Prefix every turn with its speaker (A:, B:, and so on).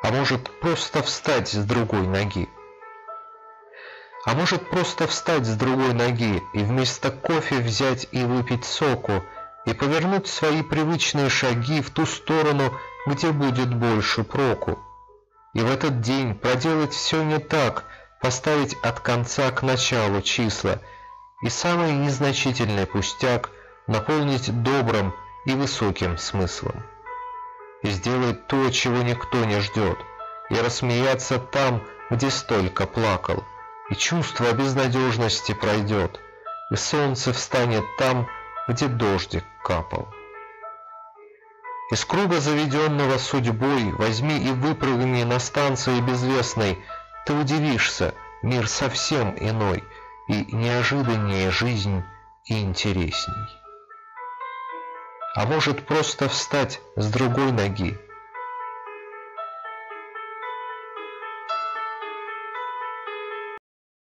A: А может просто встать с другой ноги. А может просто встать с другой ноги и вместо кофе взять и выпить соку, и повернуть свои привычные шаги в ту сторону, где будет больше проку. И в этот день проделать все не так, поставить от конца к началу числа, и самый незначительный пустяк наполнить добрым и высоким смыслом. И сделать то, чего никто не ждет, и рассмеяться там, где столько плакал, и чувство безнадежности пройдет, и солнце встанет там, где дождик капал. Из круга, заведенного судьбой, возьми и выпрыгни на станции безвестной, ты удивишься, мир совсем иной, и неожиданнее жизнь и интересней. А может просто встать с другой ноги